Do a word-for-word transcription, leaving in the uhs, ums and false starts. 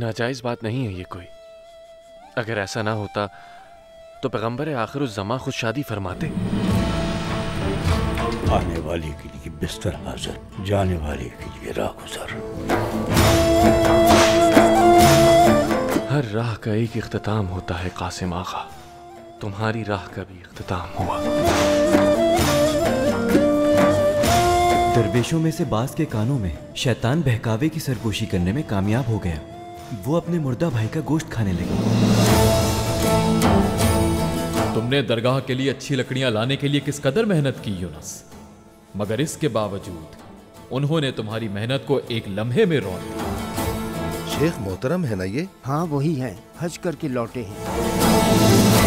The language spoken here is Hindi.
नाजायज बात नहीं है ये कोई। अगर ऐसा ना होता तो पैगंबर आखिरुज़्ज़मा खुद शादी फरमाते। आने वाले के लिए बिस्तर हाजिर, जाने वाले के लिए राह गुजर। हर राह का एक इख्तिताम होता है कासिम आगा, तुम्हारी राह का भी इख्तिताम हुआ। दरवेशों में से बास के कानों में शैतान बहकावे की सरगोशी करने में कामयाब हो गया। वो अपने मुर्दा भाई का गोश्त खाने लगे। तुमने दरगाह के लिए अच्छी लकड़ियां लाने के लिए किस कदर मेहनत की यूनुस, मगर इसके बावजूद उन्होंने तुम्हारी मेहनत को एक लम्हे में रौंद दिया। शेख मोहतरम है ना ये? हाँ वही है, हज करके लौटे हैं।